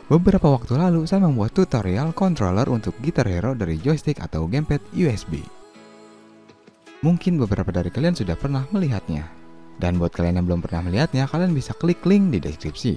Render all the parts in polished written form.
Beberapa waktu lalu saya membuat tutorial controller untuk Guitar Hero dari joystick atau gamepad USB. Mungkin beberapa dari kalian sudah pernah melihatnya. Dan buat kalian yang belum pernah melihatnya, kalian bisa klik link di deskripsi.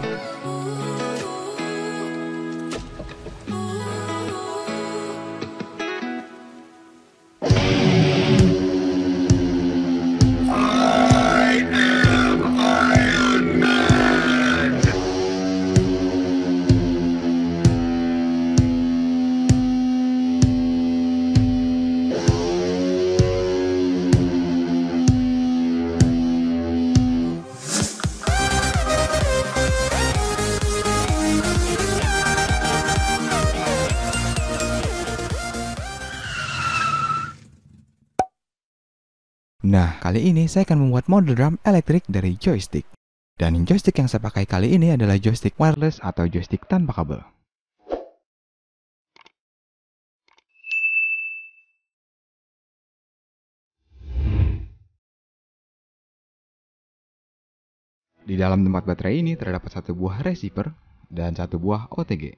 Nah, kali ini saya akan membuat model drum elektrik dari joystick. Dan joystick yang saya pakai kali ini adalah joystick wireless atau joystick tanpa kabel. Di dalam tempat baterai ini terdapat satu buah receiver dan satu buah OTG.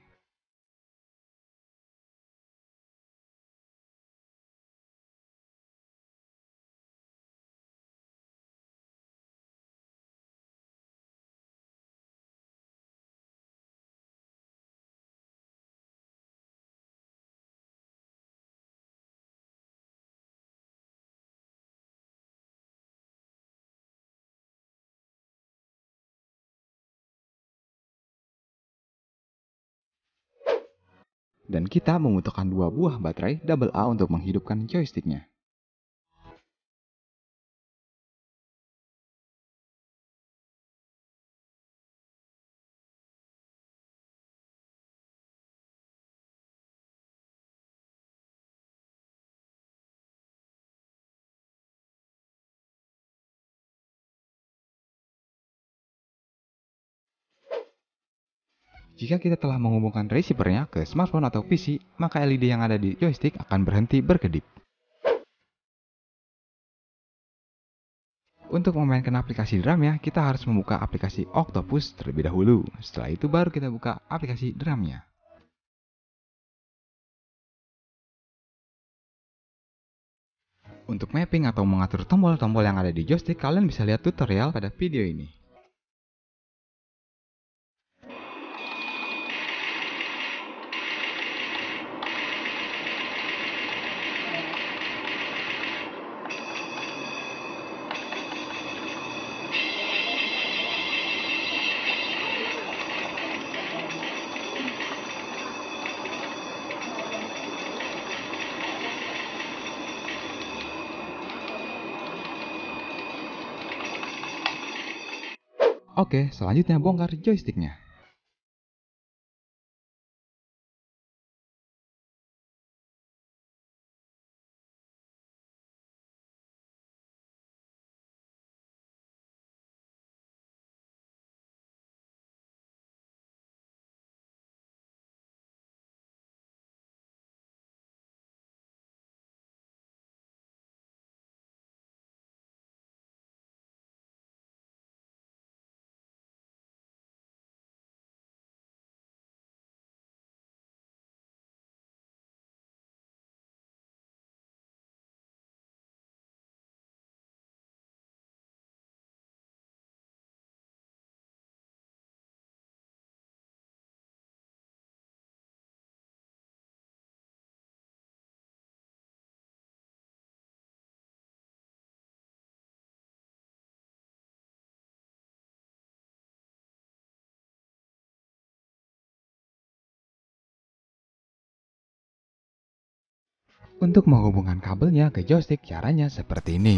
Dan kita membutuhkan dua buah baterai AA untuk menghidupkan joysticknya. Jika kita telah menghubungkan receivernya ke smartphone atau PC, maka LED yang ada di joystick akan berhenti berkedip. Untuk memainkan aplikasi drumnya, kita harus membuka aplikasi Octopus terlebih dahulu. Setelah itu baru kita buka aplikasi drumnya. Untuk mapping atau mengatur tombol-tombol yang ada di joystick, kalian bisa lihat tutorial pada video ini. Oke, selanjutnya bongkar joysticknya. Untuk menghubungkan kabelnya ke joystick, caranya seperti ini.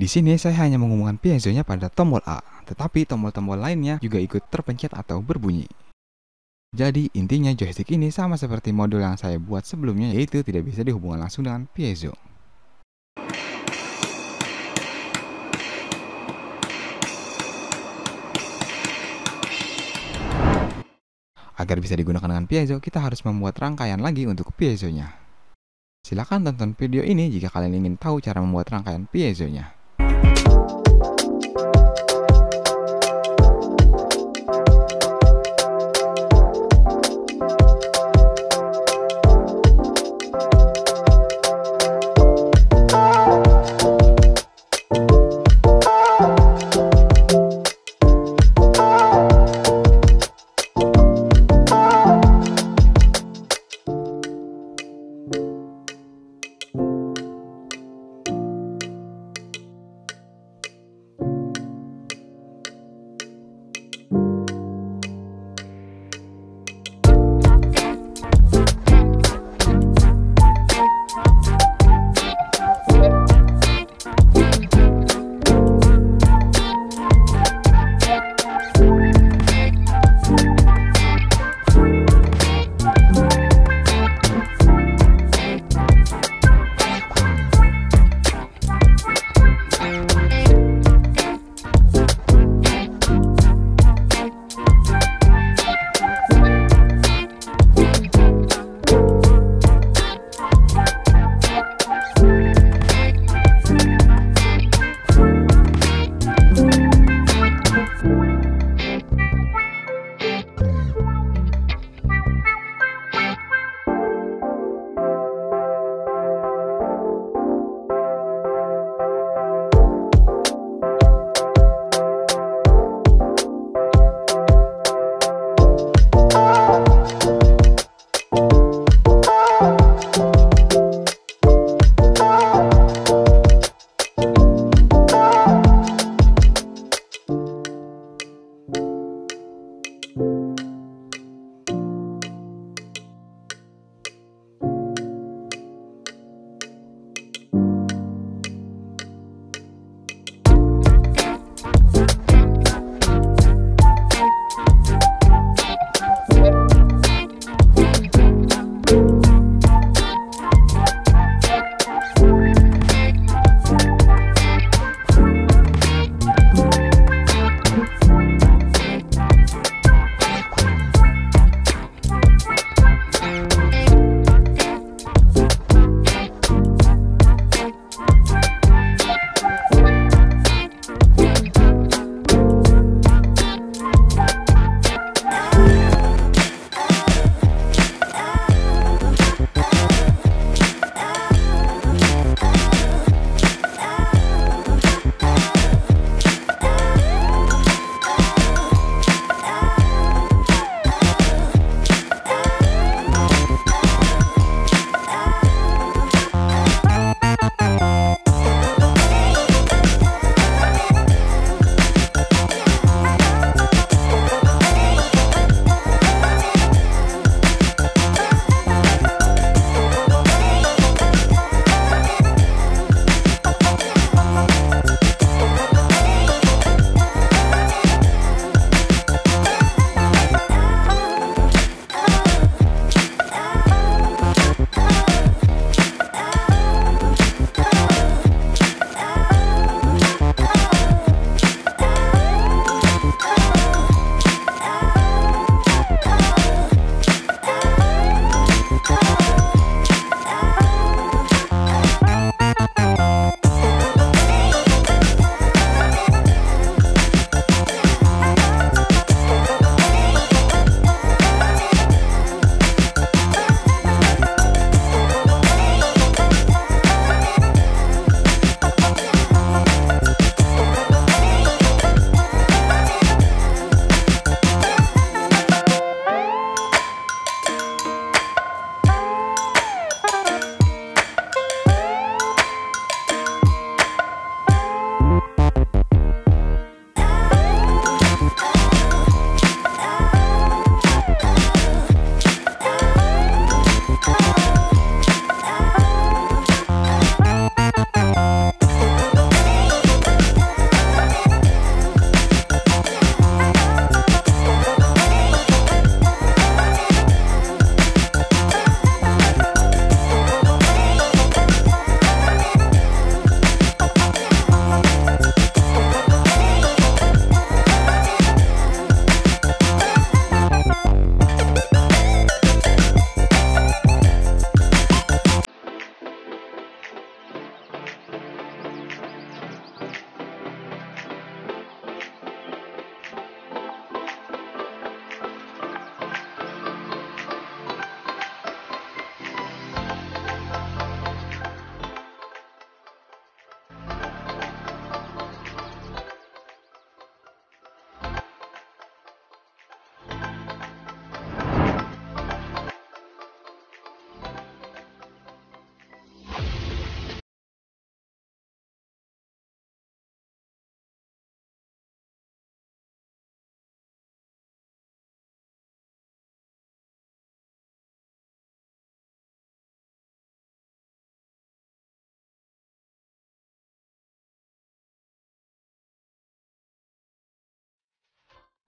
Di sini saya hanya menghubungkan piezonya pada tombol A, tetapi tombol-tombol lainnya juga ikut terpencet atau berbunyi. Jadi intinya joystick ini sama seperti modul yang saya buat sebelumnya, yaitu tidak bisa dihubungkan langsung dengan piezo. Agar bisa digunakan dengan piezo, kita harus membuat rangkaian lagi untuk piezonya. Silakan tonton video ini jika kalian ingin tahu cara membuat rangkaian piezonya.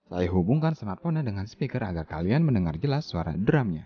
Saya hubungkan smartphone dengan speaker agar kalian mendengar jelas suara drumnya.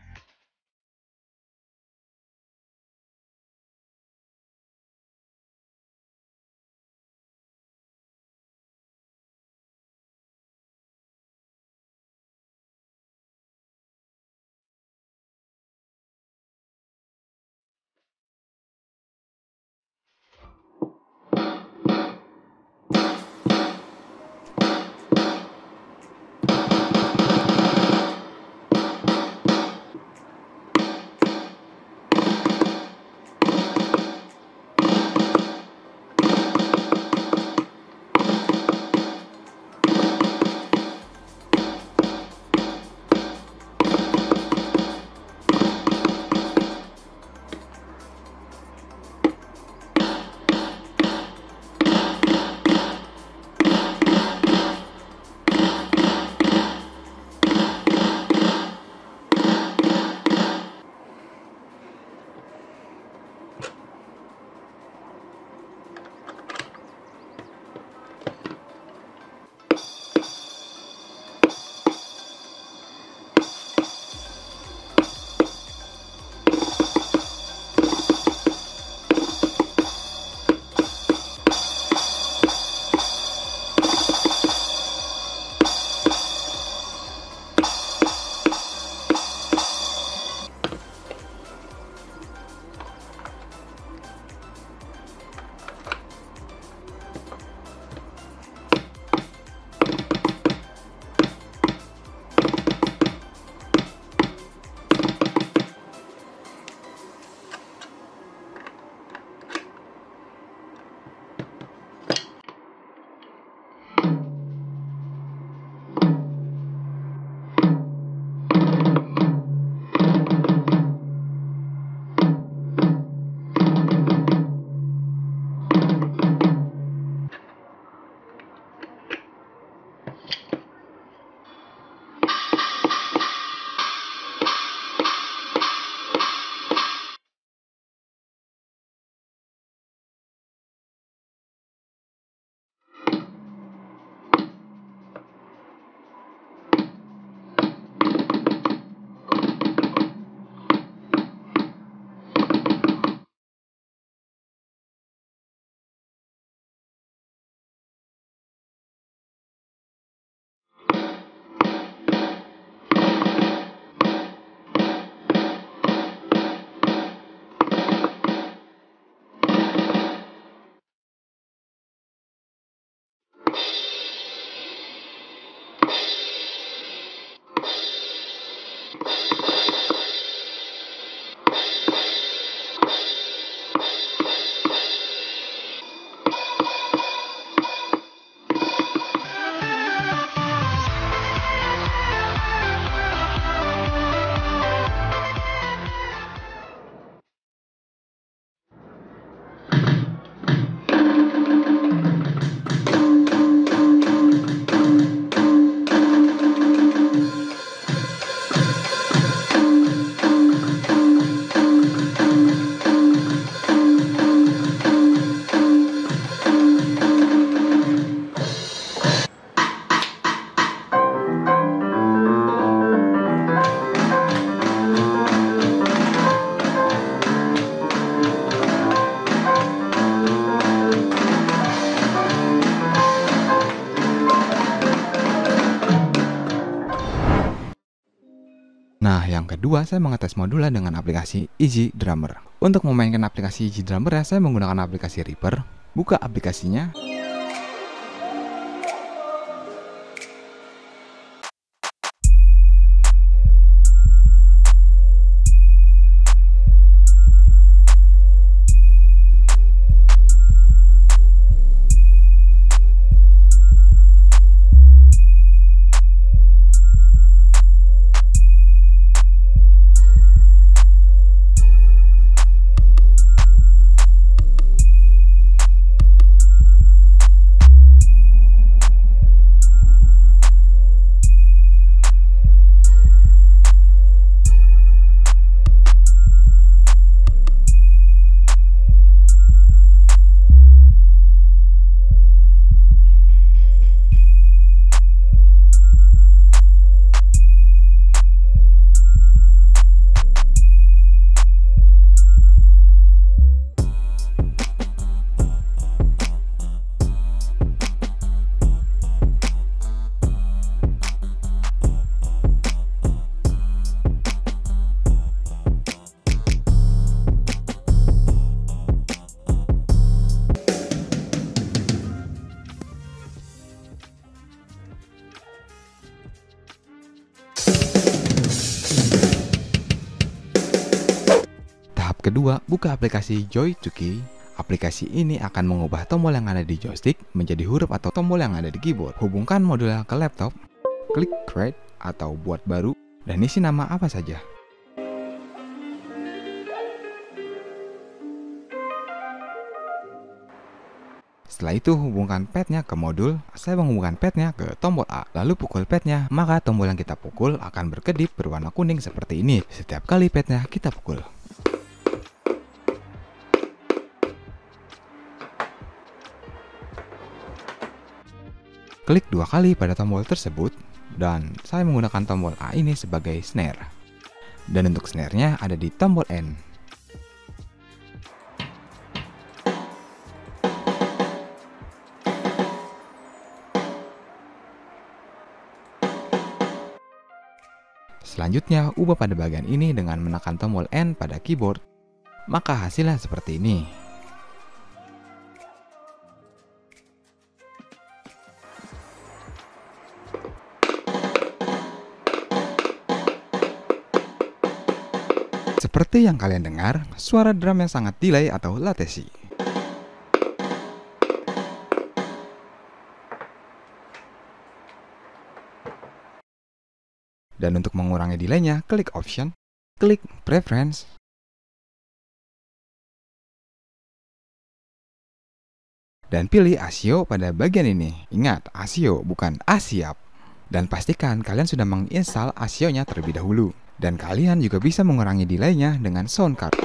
Nah, yang kedua saya mengetes modulnya dengan aplikasi Easy Drummer. Untuk memainkan aplikasi Easy Drummer ya, saya menggunakan aplikasi Reaper. Buka aplikasinya. Tahap kedua, buka aplikasi Joy2Key. Aplikasi ini akan mengubah tombol yang ada di joystick menjadi huruf atau tombol yang ada di keyboard. Hubungkan modulnya ke laptop, klik Create atau Buat Baru, dan isi nama apa saja. Setelah itu hubungkan padnya ke modul. Saya menghubungkan padnya ke tombol A, lalu pukul padnya, maka tombol yang kita pukul akan berkedip berwarna kuning seperti ini setiap kali padnya kita pukul. Klik 2 kali pada tombol tersebut, dan saya menggunakan tombol A ini sebagai snare. Dan untuk snare-nya ada di tombol N. Selanjutnya, ubah pada bagian ini dengan menekan tombol N pada keyboard, maka hasilnya seperti ini. Seperti yang kalian dengar, suara drum yang sangat delay atau latency. Dan untuk mengurangi delay-nya, klik Option, klik Preference, dan pilih ASIO pada bagian ini. Ingat, ASIO bukan ASIAP. Dan pastikan kalian sudah menginstal ASIO-nya terlebih dahulu. Dan kalian juga bisa mengurangi delay-nya dengan sound card.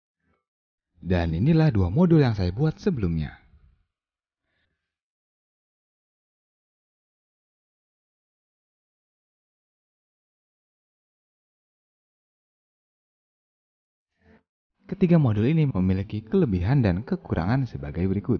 Dan inilah dua modul yang saya buat sebelumnya. Ketiga modul ini memiliki kelebihan dan kekurangan sebagai berikut.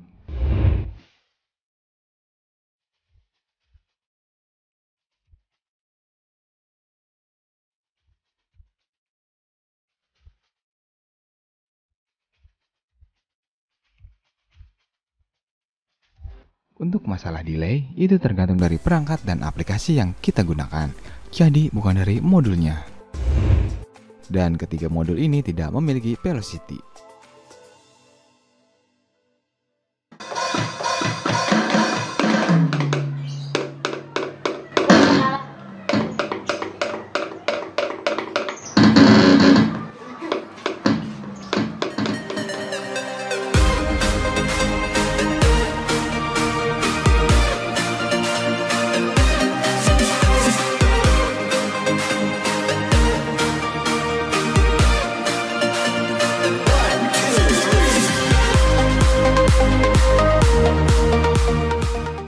Untuk masalah delay, itu tergantung dari perangkat dan aplikasi yang kita gunakan. Jadi bukan dari modulnya. Dan ketiga modul ini tidak memiliki velocity.